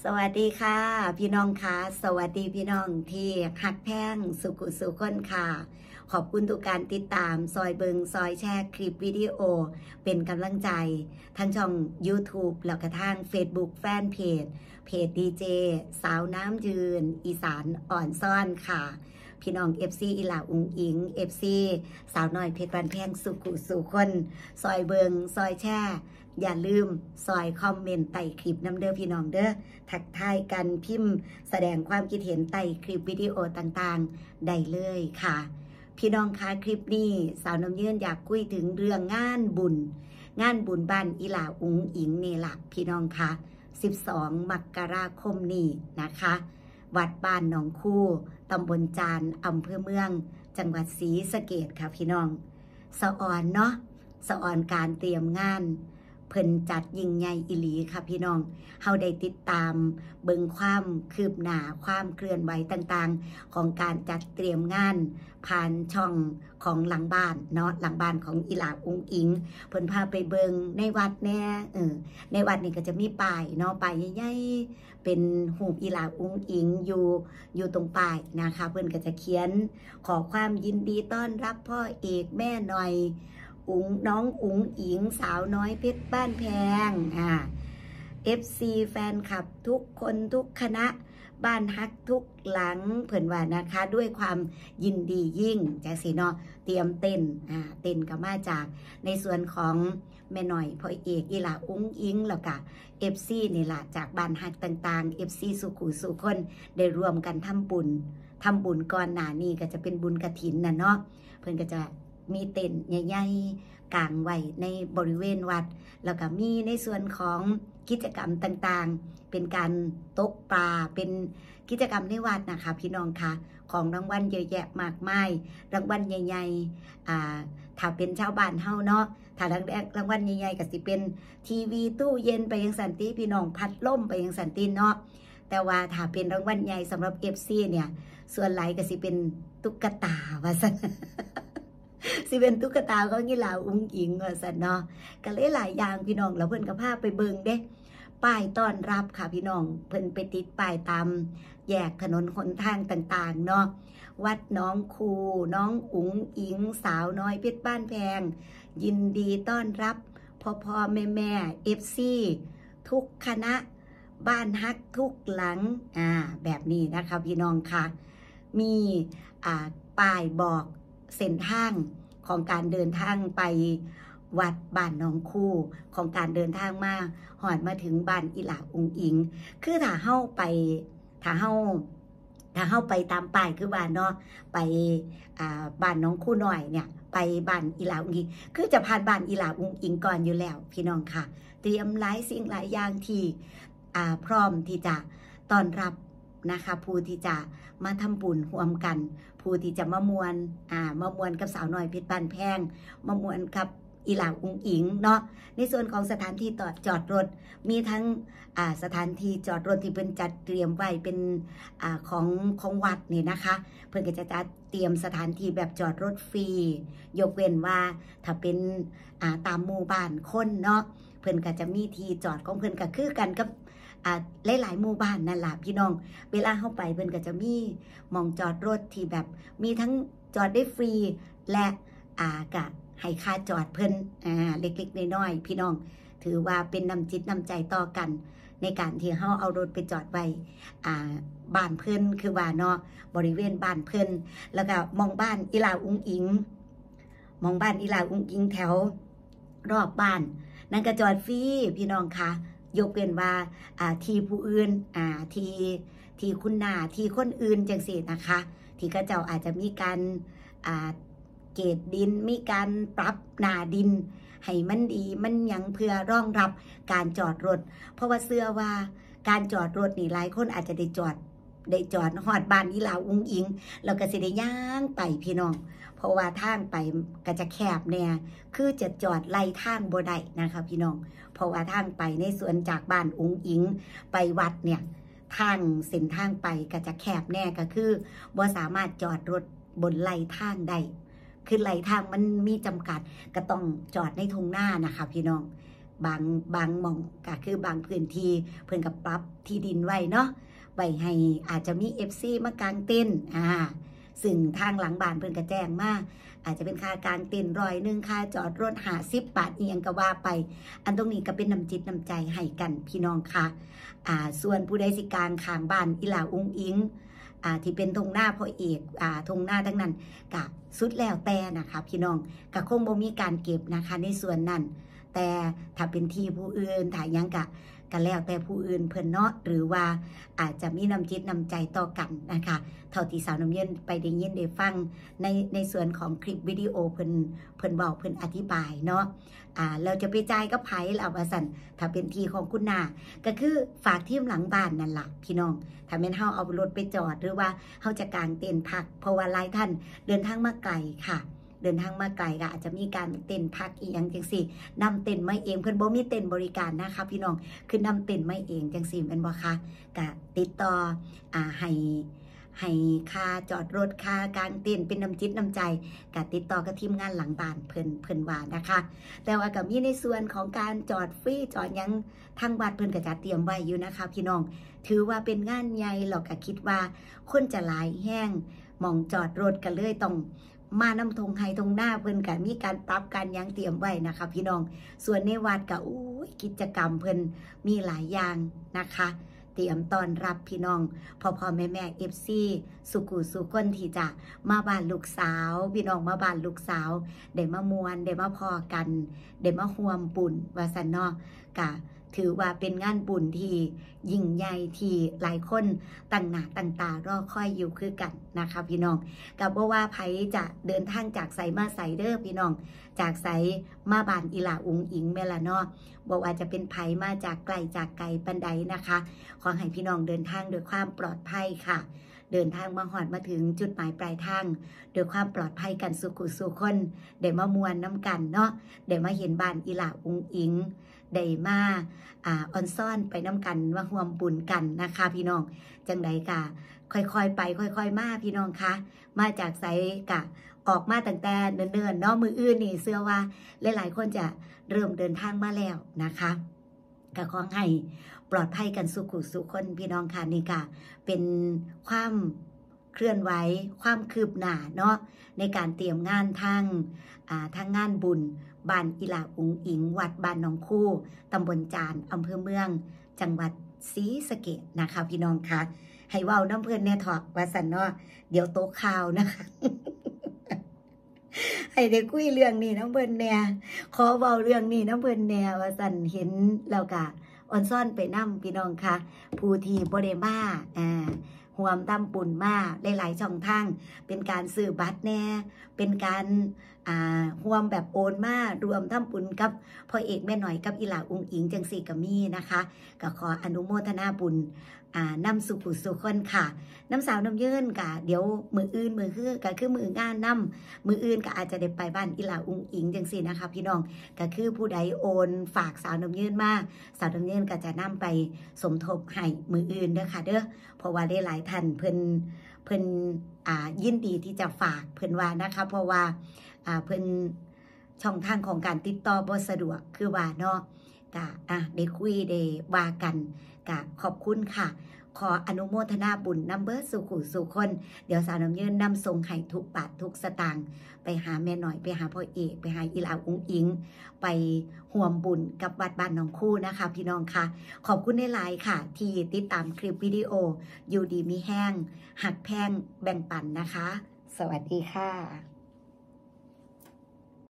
สวัสดีค่ะพี่น้องค่ะสวัสดีพี่น้องที่หักแพงสุขุสุขคนค่ะขอบคุณทุกการติดตามซอยเบิงซอยแชร์คลิปวิดีโอเป็นกำลังใจทั้งช่อง YouTube แล้วก็ทาง Facebook แฟนเพจดีเจสาวน้ำยืนอีสานอ่อนซ่อนค่ะพี่น้อง FC อีหลาอุงอิง FC สาวน้อยเพชรบ้านแพงสุขุสุขคนซอยเบิงซอยแชร์อย่าลืมซอยคอมเมนต์ใต้คลิปน้ำเด้อพี่น้องเด้อทักทายกันพิมพ์แสดงความคิดเห็นใต้คลิปวิดีโอต่างๆได้เลยค่ะพี่น้องคะคลิปนี้สาวน้ำยืนอยากคุยถึงเรื่องงานบุญบ้านอีหลาอุงอิงนี่ล่ะพี่น้องคะ12 มกราคมนี้นะคะวัดบ้านหนองคู่ตำบลจานอำเภอเมืองจังหวัดศรีสะเกษค่ะพี่น้องสะออนเนาะสะออนการเตรียมงานเพิ่นจัดยิ่งใหญ่อิหลีค่ะพี่น้องเฮาได้ติดตามเบิ่งความคืบหน้าความเคลื่อนไหวต่างๆของการจัดเตรียมงานผ่านช่องของหลังบ้านเนาะหลังบ้านของอีหลาอุงอิงเพิ่นพาไปเบิ่งในวัดแน่ในวัดนี่ก็จะมีป้ายเนาะป้ายใหญ่ๆเป็นรูปอีหลาอุงอิงอยู่ตรงป้ายนะคะเพิ่นก็จะเขียนขอความยินดีต้อนรับพ่อเอกแม่หน่อยน้องอุ๋งอิงสาวน้อยเพชรบ้านแพงFC แฟนคลับทุกคนทุกคณะบ้านฮักทุกหลังเพิ่นว่านะคะด้วยความยินดียิ่งจากสีเนาะเตรียมเต้นก็มาจากในส่วนของแม่หน่อยพ่อเอกอีหลาอุ๋งอิงแล้วก็ FC นี่ล่ะจากบ้านฮักต่างๆ FC สุขุสุคนได้รวมกันทำบุญก่อนหน้านี้ก็จะเป็นบุญกฐินน่ะเนาะเพิ่นก็จะมีเต็นท์ใหญ่ๆกลางไว้ในบริเวณวัดแล้วก็มีในส่วนของกิจกรรมต่างๆเป็นการตกปลาเป็นกิจกรรมในวัดนะคะพี่น้องคะของรางวัลเยอะแยะมากมายรางวัลใหญ่ๆถ้าเป็นชาวบ้านเฮาเนาะถ้ารางวัลใหญ่ๆก็สิเป็นทีวีตู้เย็นไปยังสันติพี่น้องพัดลมไปยังสันติเนาะแต่ว่าถ้าเป็นรางวัลใหญ่สำหรับ FC เนี่ยส่วนหลายก็สิเป็นตุ๊กตาว่าซั่น สิเป็นตุ๊กตาเขางี้ลาอุ้งอิงว่าสันเนาะก็เลยหลายอย่างพี่น้องแล้วเพิ่นก็พาไปเบิงเด้ป้ายต้อนรับค่ะพี่น้องเพิ่นไปติดป้ายตามแยกถนนหนทางต่างๆเนาะวัดน้องคูน้องอุ๋งอิงสาวน้อยเพชรบ้านแพงยินดีต้อนรับพ่อแม่ FC ทุกคณะบ้านฮักทุกหลังแบบนี้นะคะพี่น้องค่ะมีป้ายบอกเส้นทางของการเดินทางไปวัดบ้านหนองคูของการเดินทางมาหอดมาถึงบ้านอีหลาอุงอิงคือถ้าเฮาไปตามป้ายคือบ้านเนาะไปบ้านหนองคูหน่อยเนี่ยไปบ้านอีหลาอุงอิงคือจะผ่านบ้านอีหลาอุงอิงก่อนอยู่แล้วพี่น้องค่ะเตรียมหลายสิ่งหลายอย่างที่พร้อมที่จะต้อนรับนะคะผู้ที่จะมาทำบุญร่วมกันผู้ที่จะมามวนกับสาวน้อยเพชรบ้านแพงมามวนกับอีหลาอุงอิงเนาะในส่วนของสถานที่จอดรถมีทั้งสถานที่จอดรถที่เพิ่นจัดเตรียมไว้เป็นของวัดนี่นะคะเพิ่นก็จะจัดเตรียมสถานที่แบบจอดรถฟรียกเว้นว่าถ้าเป็นตามหมู่บ้านคนเนาะเพิ่นก็จะมีที่จอดของเพิ่นก็คือกันกับหลายๆหมู่บ้านนั่นแหละพี่น้องเวลาเข้าไปเพิ่นก็จะมีมองจอดรถที่แบบมีทั้งจอดได้ฟรีและกะให้ค่าจอดเพิ่นเล็กๆน้อยๆพี่น้องถือว่าเป็นน้ำจิตน้ำใจต่อกันในการที่เฮาเอารถไปจอดไว้บ้านเพิ่นคือว่าเนาะบริเวณบ้านเพิ่นแล้วก็มองบ้านอีหลาอุงอิงแถวรอบบ้านนั่นก็จอดฟรีพี่น้องคะยกเว้นว่าที่ผู้อื่นที่คุณหน้าที่คนอื่นจังสินะคะที่เขาเจ้าอาจจะมีการเกรดดินมีการปรับหน้าดินให้มันดีมันยังเพื่อรองรับการจอดรถเพราะว่าเชื่อว่าการจอดรถนี่หลายคนอาจจะได้จอดฮอดบ้านอีหลาอุงอิงแล้วก็สิได้ย่างไปพี่น้องเพราะว่าทางไปก็จะแคบเนี่ยคือจะจอดไล่ทางบ่ได้นะคะพี่น้องเพราะว่าทางไปในส่วนจากบ้านอุงอิงไปวัดเนี่ยทางเส้นทางไปก็จะแคบแน่ก็คือบ่สามารถจอดรถบนไล่ทางได้คือไล่ทางมันมีจำกัดก็ต้องจอดในทุ่งนานะคะพี่น้องบางหม่องก็คือบางพื้นที่เพิ่นก็ปรับที่ดินไว้เนาะไว้ให้อาจจะมี FC มากางเต้นซึ่งทางหลังบ้านเพิ่นก็แจ้งมาอาจจะเป็นค่ากางเต็นท์100ค่าจอดรถ50 บาทอีหยังก็ว่าไปอันตรงนี้ก็เป็นน้ำจิตน้ำใจให้กันพี่น้องค่ะส่วนผู้ใดสิกางข้างบ้านอีหลาอุ้งอิงที่เป็นธงหน้าพ่อเอกธงหน้าทั้งนั้นก็สุดแล้วแต่นะคะพี่น้องก็คงบ่มีการเก็บนะคะในส่วนนั้นแต่ถ้าเป็นที่ผู้อื่นถ้ายังก็แล้วแต่ผู้อื่นเพิ่นเนาะหรือว่าอาจจะมีน้ำจิตน้ำใจต่อกันนะคะเท่าที่สาวน้ำเย็นไปได้ยินได้ฟังในส่วนของคลิปวิดีโอเพิ่นบอกเพิ่นอธิบายเนาะเราจะไปจ่ายกับไผล่ะว่าซั่นถ้าเป็นที่ของคุณนาก็คือฝากทีมหลังบ้านนั่นล่ะพี่น้องถ้าแม่นเฮาเอารถไปจอดหรือว่าเฮาจะกางเต็นท์พักเพราะว่าหลายท่านเดินทางมาไกลค่ะเดินทางมาไกลก็อาจจะมีการเต็นท์พักอีหยังจังซี่นำเต็นท์มาเองเพิ่นบ่มีเต็นท์บริการนะคะพี่น้องคือนำเต็นท์มาเองจังซี่แม่นบ่คะก็ติดต่อให้ค่าจอดรถค่ากางเต็นท์เป็นน้ำจิตน้ำใจก็ติดต่อกับทีมงานหลังบ้านเพิ่นว่านะคะแต่ว่าก็มีในส่วนของการจอดฟรีจอดยังทางวัดเพิ่นก็จะเตรียมไว้อยู่นะคะพี่น้องถือว่าเป็นงานใหญ่หรอกก็คิดว่าคนจะหลายแห้งหม่องจอดรถก็เลยต้องมาน้ำทงไฮทงหน้าเพิ่นก็มีการปรับการยังเตรียมไว้นะคะพี่น้องส่วนในวัดก็กิจกรรมเพิ่นมีหลายอย่างนะคะเตรียมต้อนรับพี่น้องพ่อแม่FC สุขุสุคนที่จะมาบ้านลูกสาวพี่น้องมาบ้านลูกสาวได้มามวนได้มาพอกันได้มาร่วมบุญว่าซั่นเนาะก็ถือว่าเป็นงานบุญที่ยิ่งใหญ่ที่หลายคนตั้งหน้าตั้งตารอคอยอยู่คือกันนะคะพี่น้องกับว่าไผจะเดินทางจากไสมาไสเด้อพี่น้องจากไสมาบ้านอีหลาอุงอิงแม่ละเนาะบอกว่าจะเป็นไผมาจากไกลจากไกลปันใดนะคะขอให้พี่น้องเดินทางด้วยความปลอดภัยค่ะเดินทางมาหอดมาถึงจุดหมายปลายทางโดยความปลอดภัยกันสุขุสุคนได้มามวนน้ำกันเนาะได้มาเห็นบ้านอีหลาอุงอิงได้มาออนซ่อนไปน้ำกันว่าห่วมบุญกันนะคะพี่น้องจังใดกะค่อยๆไปค่อยๆมาพี่น้องคะมาจากไสกะออกมาตั้งแต่เนิ่นๆเนาะมืออื่นนี่เชื่อว่าหลายๆคนจะเริ่มเดินทางมาแล้วนะคะก็ขอให้ปลอดภัยกันสุขุสุคนพี่น้องค่ะนี่ค่ะเป็นความเคลื่อนไหวความคืบหน้าเนาะในการเตรียมงานทางงานบุญบ้านอีหลาอุงอิงวัดบ้านหนองคู่ตำบลจานอำเภอเมืองจังหวัดศรีสะเกษนะคะพี่น้องค่ะให้เว้าน้ำเพื่อนแน่ถอกว่าสันเนาะเดี๋ยวโต๊ะข่าวนะคะ ให้ได้คุยเรื่องนี้น้ำเพื่อนแน่ขอเว้าเรื่องนี้น้ำเพื่อนแน่ว่าสันเห็นแล้วก็ออนซ่อนไปน้ำพี่น้องค่ะผู้ที่บ่ได้มาห่วมตำปุ่นมาหลายๆช่องทางเป็นการซื้อบัตรแน่เป็นการห่วมแบบโอนมารวมทำบุญกับพ่อเอกแม่หน่อยกับอีหลาอุงอิงจังสี่ก็มีนะคะก็ขออนุโมทนาบุญนำสุขุสุคนค่ะน้ำสาวน้ำยืนกะเดี๋ยวมืออื่นมือคือมืองานนำมืออื่นก็อาจจะได้ไปบ้านอีหลาอุงอิงจังสี่นะคะพี่น้องก็คือผู้ใดโอนฝากสาวน้ำยืนมาสาวน้ำยืนก็จะนำไปสมทบให้มืออื่นเด้อค่ะเด้อเพราะว่าได้หลายท่านเพิ่นยินดีที่จะฝากเพิ่นว่านะคะเพราะว่าเพิ่นช่องทางของการติดต่อบ่สะดวกคือว่าเนาะกะได้คุยได้ว่ากันกะขอบคุณค่ะขออนุโมทนาบุญนำเบอร์สุขุสุคนเดี๋ยวสาวน้ำยืนนำทรงให้ทุกบาททุกสตางค์ไปหาแม่หน่อยไปหาพ่อเอกไปหาอีหลาอุงอิงไปห่วมบุญกับวัดบ้านหนองคู่นะคะพี่น้องค่ะขอบคุณในไลน์ค่ะที่ติดตามคลิปวิดีโออยู่ดีมีแห้งหักแพงแบ่งปันนะคะสวัสดีค่ะ